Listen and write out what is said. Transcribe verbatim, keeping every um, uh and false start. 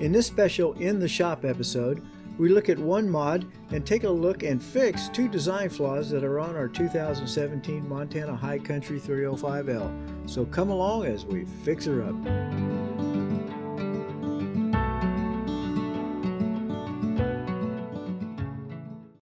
In this special In the Shop episode, we look at one mod and take a look and fix two design flaws that are on our two thousand seventeen Montana High Country three oh five L. So come along as we fix her up.